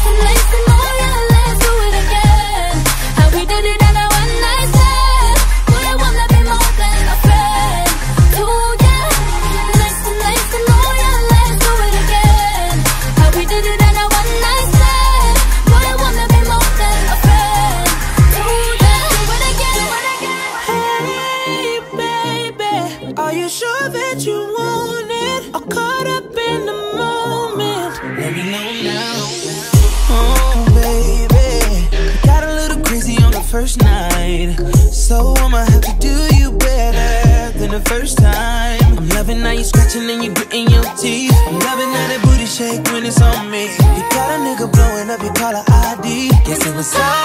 too late to know ya. Let's do it again. How we did it on a one night stand. Boy, I wanna be more than a friend to ya. Nice to know ya. Let's do it again. How we did it on a one night stand. Boy, I wanna be more than a friend to ya. Do it again. Hey baby, are you sure that you want it? Or caught up in the moment? Let me know now. Oh baby, got a little crazy on the first night, so I'ma have to do you better than the first time. I'm loving how you scratching and you gritting your teeth. I'm loving how that booty shake when it's on me. You got a nigga blowing up your caller ID. Guess it was all